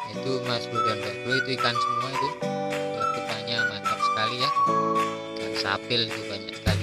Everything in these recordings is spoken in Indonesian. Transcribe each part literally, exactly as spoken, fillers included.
Itu Mas Bro dan Mbak Bro, itu ikan semua itu. Letupannya mantap sekali ya. Ikan sapil itu banyak sekali.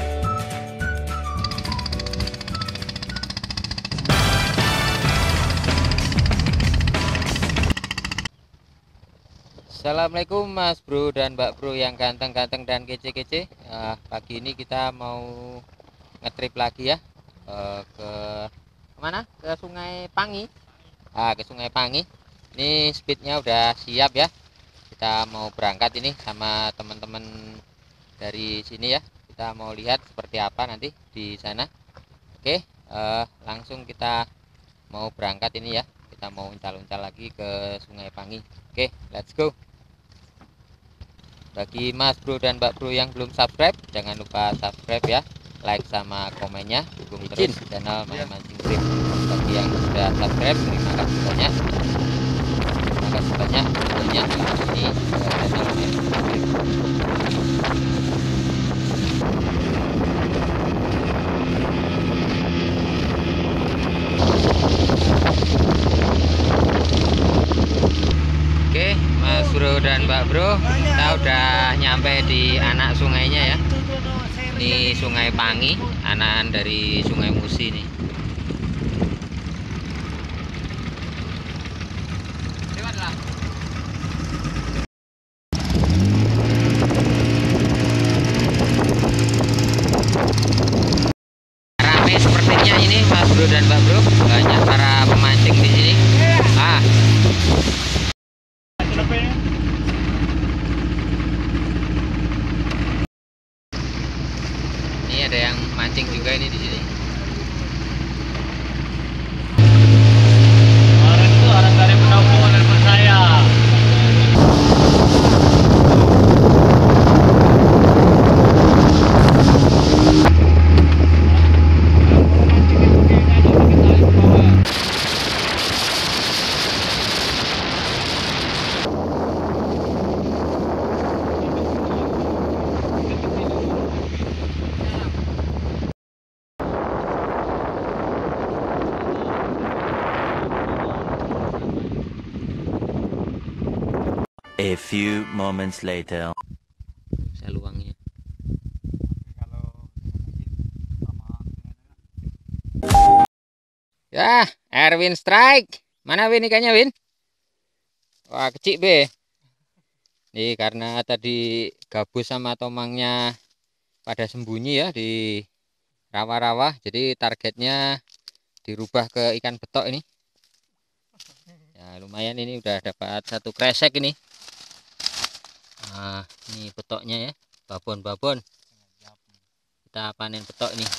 Assalamualaikum Mas Bro dan Mbak Bro yang ganteng-ganteng dan kece-kece. Nah, pagi ini kita mau ngetrip lagi ya, eh, ke mana? Ke Sungai Pangi. Ah, ke Sungai Pangi. Ini speednya udah siap ya. Kita mau berangkat ini sama teman-teman dari sini ya. Kita mau lihat seperti apa nanti di sana. Oke, eh, langsung kita mau berangkat ini ya. Kita mau uncal-uncal lagi ke Sungai Pangi. Oke, let's go. Bagi Mas Bro dan Mbak Bro yang belum subscribe, jangan lupa subscribe ya, like sama komennya, dukung terus channel Main Mancing Trip. Bagi yang sudah subscribe, terima kasih banyak. Terima kasih banyak videonya. Ini channel Main Mancing Trip. Oke, Mas Bro dan Mbak Bro, kita udah nyampe di anak sungainya ya. Ini Sungai Pangi, anakan dari Sungai Musi nih. Lewatlah. Rame sepertinya ini Mas Bro dan Mbak Bro, banyak para pemancing di sini. Ah. Ini ada yang mancing juga ini di sini. Orang itu orang dari Pendopo telepon saya. A few moments later. Saya luangnya. Ya, Erwin strike. Mana Win ikannya Win? Wah, kecil be. Nih karena tadi gabus sama tomangnya pada sembunyi ya di rawa-rawa, jadi targetnya dirubah ke ikan betok ini. Ya lumayan, ini udah dapat satu kresek ini. Nah, ini betoknya ya, babon-babon. Kita panen betok ini.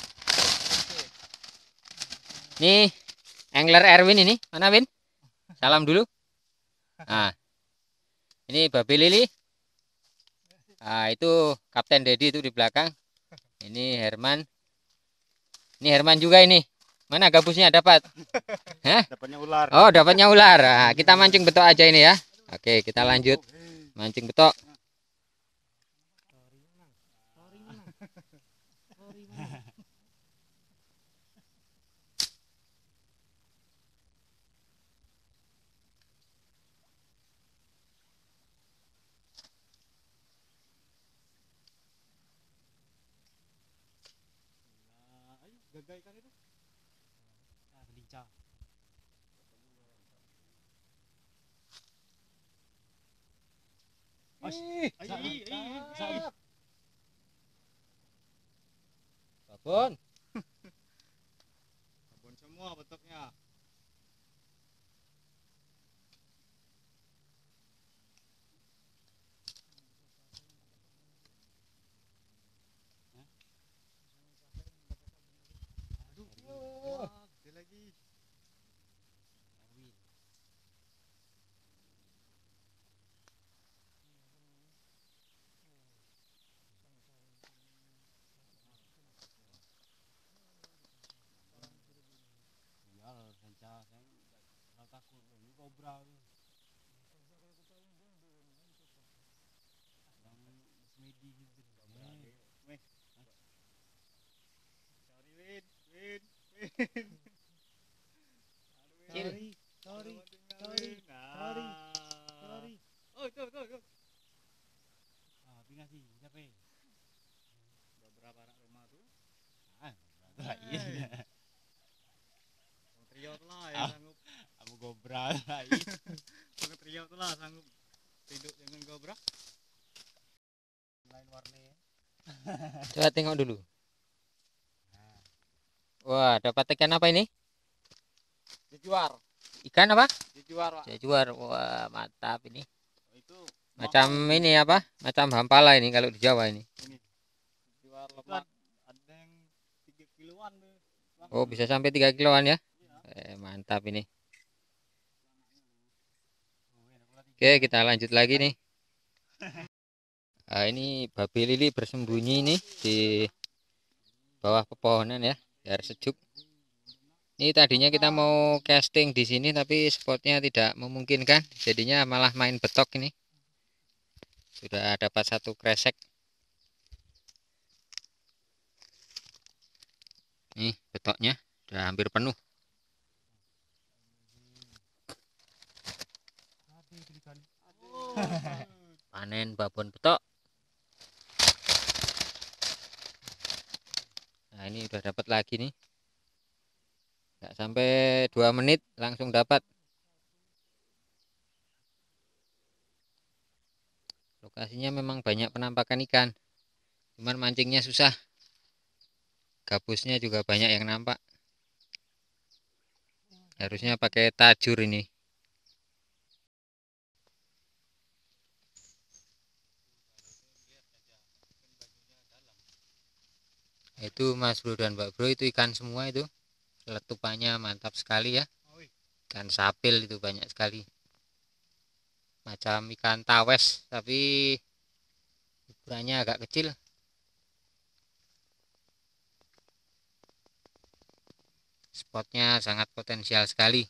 Nih angler Erwin ini, mana Win? Salam dulu. Nah, ini Babe Lili. Nah, itu Kapten Dedi itu di belakang. Ini Herman. Ini Herman juga ini. Mana gabusnya dapat? Hah? Dapatnya ular. Oh, dapatnya ular. Nah, kita mancing betok aja ini ya. Oke, kita lanjut mancing betok. Gagal ikan itu. Nah, lincah. Ai, ai, ai. Babon. Babon semua betoknya. Aduh, gede lagi. Iya, lincah. Saya takut ini kobra. Semedi gitu. Weh. Sorry Win, Win, Win. Cil. Sorry, sorry, sorry, sorry. ngasih siapa? Beberapa anak rumah tuh. Ah, lain. Bang Trio tuh lah yang Ah. sanggup. Abu gobra lain. Bang Trio tuh lah sanggup hidup dengan gobra. Lain warna. Coba tengok dulu. Wah, dapat ikan apa ini? Dijuar, Ikan apa? dijuar Pak. Jaguar. Wah, mantap ini. Itu Macam mahal ini apa? Macam hampala ini kalau di Jawa ini. ini. Dijuar lemak. Ada yang tiga kiloan tuh. Bang. Oh, bisa sampai tiga kiloan ya? Iya. Eh, mantap ini. Oh, enak pula tiga. Oke, kita lanjut lagi nih. Nah, ini babi lili bersembunyi nih di bawah pepohonan ya, biar sejuk. Ini tadinya kita mau casting di sini tapi spotnya tidak memungkinkan, jadinya malah main betok ini. Sudah dapat satu kresek. Nih betoknya sudah hampir penuh. Panen babon betok. Nah ini udah dapat lagi nih. Nggak sampai dua menit langsung dapat. Lokasinya memang banyak penampakan ikan, cuman mancingnya susah. Gabusnya juga banyak yang nampak. Harusnya pakai tajur ini. Itu Mas Bro dan Mbak Bro, itu ikan semua itu. Letupannya mantap sekali ya. Ikan sapil itu banyak sekali. Macam ikan tawes tapi ukurannya agak kecil. Spotnya sangat potensial sekali.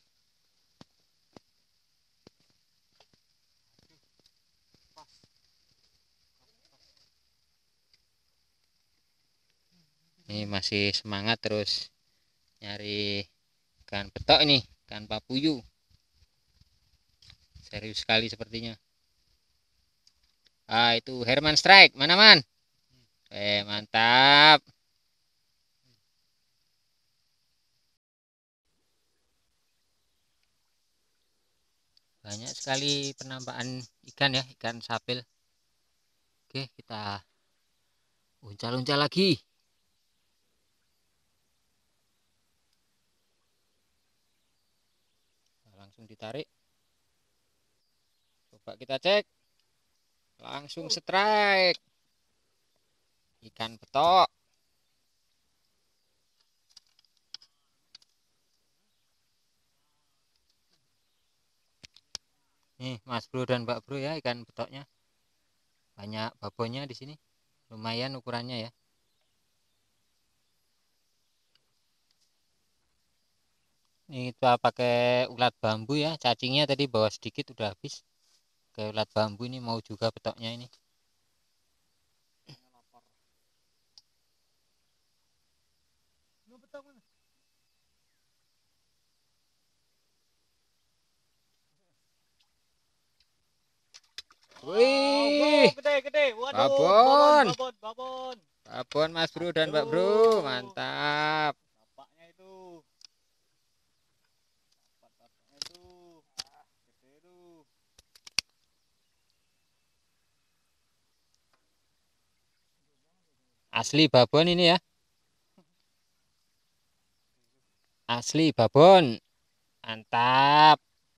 Ini masih semangat terus nyari ikan betok ini, ikan papuyu. Serius sekali sepertinya. Ah, itu Herman Strike, mana man? Eh, mantap. Banyak sekali penampakan ikan ya, ikan sapil. Oke, kita uncal-uncal lagi. Langsung ditarik. Coba kita cek. Langsung strike. Ikan betok. Nih, Mas Bro dan Mbak Bro ya, ikan betoknya. Banyak babonnya di sini. Lumayan ukurannya ya. Ini kita pakai ulat bambu ya. Cacingnya tadi bawa sedikit udah habis. Kayak ulat bambu ini mau juga betoknya ini. Wih, Gede-gede. Waduh, babon. babon, babon. Babon Mas Bro dan Mbak Bro, Aduh. mantap. Bapaknya itu. Bapaknya itu. Ah, gede itu. Asli babon ini ya. Asli babon. Mantap.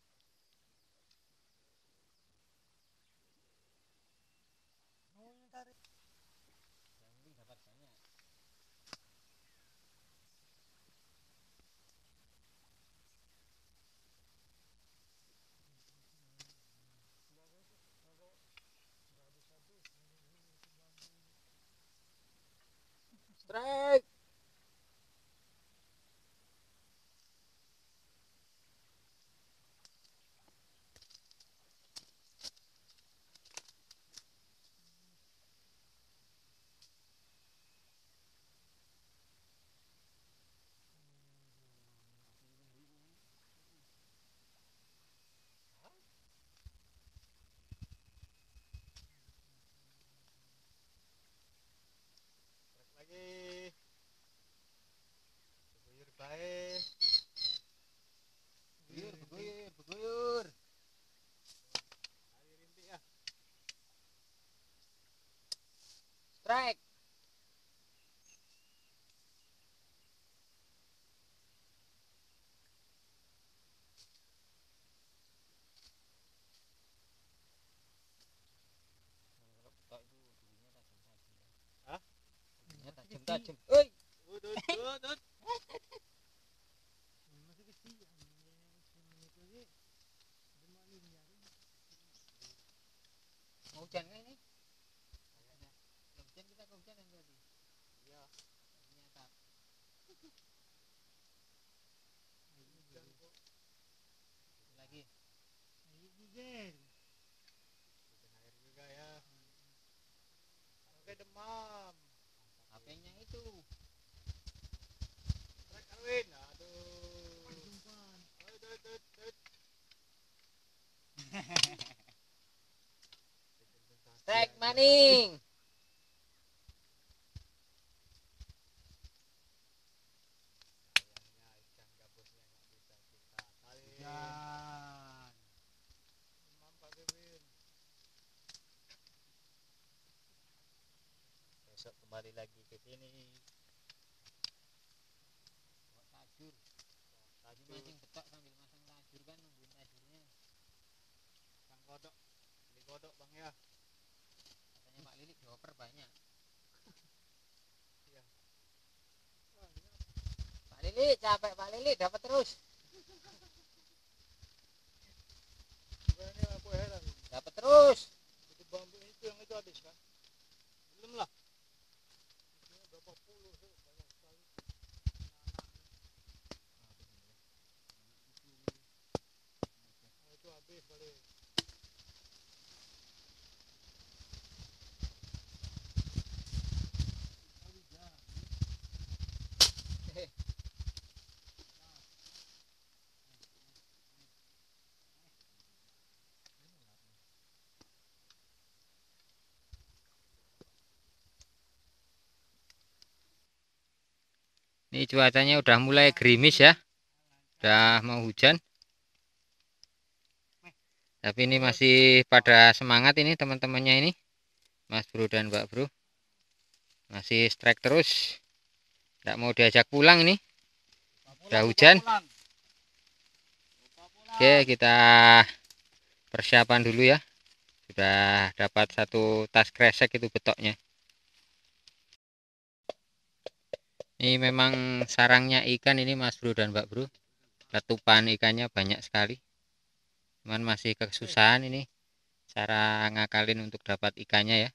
Strike. tajam. Oi. Udut, udut. Mau hujan nggak ini? Hujan kita kehujanan berarti. Iya. Ternyata. Lagi. Hujan air juga ya. Oke demam. H P-nya itu. Trek Arwin. Aduh. Udut, udut, udut. Trek maning. Sayangnya ikan gabusnya nggak bisa kita tarik. Hujan. Demam Pak Kevin. Besok kembali lagi ke sini. Buat tajur. Tadi mancing betok sambil masang tajur kan, nungguin tajurnya. Sang kodok. Beli kodok Bang ya. Katanya Pak Lilik dioper banyak. Iya. Pak Lilik capek, Pak Lilik dapat terus. Sebenarnya aku heran. Dapat terus. Itu bambu itu yang itu habis kan? Belum lah. Isinya berapa puluh tuh, banyak sekali. Nah, itu habis balik. Ini cuacanya udah mulai gerimis ya. Udah mau hujan. Tapi ini masih pada semangat ini teman-temannya ini. Mas Bro dan Mbak Bro. Masih strike terus. Nggak mau diajak pulang ini. Udah hujan. Oke, kita persiapan dulu ya. Sudah dapat satu tas kresek itu betoknya. Ini memang sarangnya ikan ini Mas Bro dan Mbak Bro. Letupan ikannya banyak sekali. Cuman masih kesusahan ini cara ngakalin untuk dapat ikannya ya.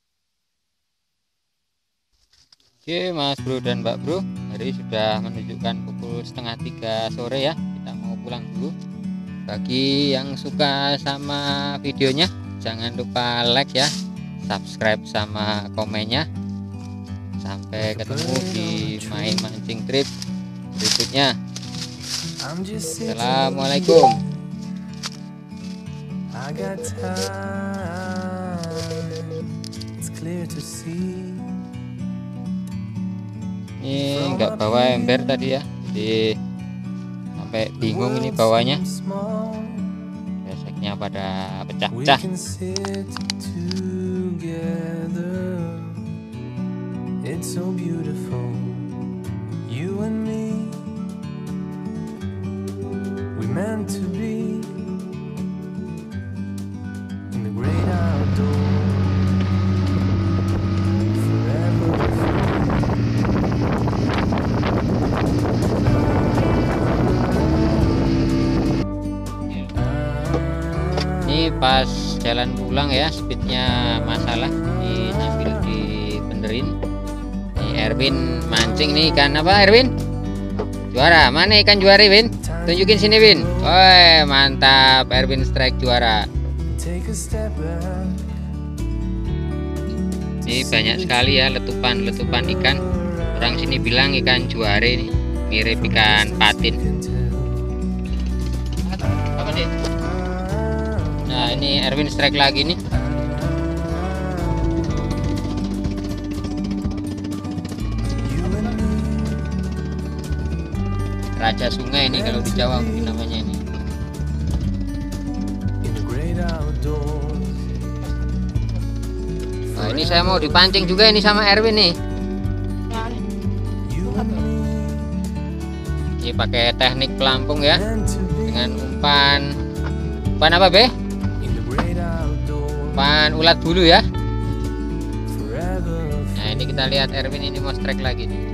Oke Mas Bro dan Mbak Bro, hari sudah menunjukkan pukul setengah tiga sore ya. Kita mau pulang dulu. Bagi yang suka sama videonya, jangan lupa like ya, subscribe sama komennya. Sampai ketemu di main mancing trip berikutnya. Assalamualaikum. Ini nggak bawa ember tadi ya, jadi sampai bingung ini bawanya. Kreseknya pada pecah-pecah. It's so beautiful, you and me. We meant to be in the great outdoors, forever Ini pas jalan pulang ya, speednya masalah, ini sambil dibenerin. Erwin mancing nih ikan apa Erwin? Juara. Mana ikan juara Win? Tunjukin sini Win. Woi mantap, Erwin strike juara. Ini banyak sekali ya letupan-letupan ikan. Orang sini bilang ikan juara ini mirip ikan patin. Apa nih? Nah ini Erwin strike lagi nih. Raja sungai ini kalau di Jawa mungkin namanya ini. Nah, ini saya mau dipancing juga ini sama Erwin nih. Ini pakai teknik pelampung ya, dengan umpan umpan apa be? Umpan ulat bulu ya. Nah ini kita kita lihat Erwin ini mau strike lagi nih.